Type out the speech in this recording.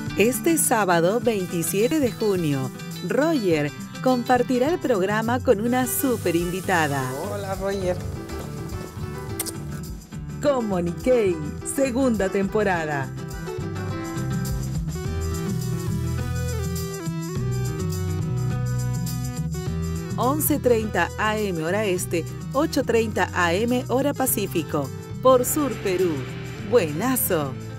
Este sábado 27 de junio, Roger compartirá el programa con una súper invitada. Hola, Roger. Como Nikkei, segunda temporada. 11:30 AM hora este, 8:30 AM hora Pacífico, por Sur Perú. Buenazo.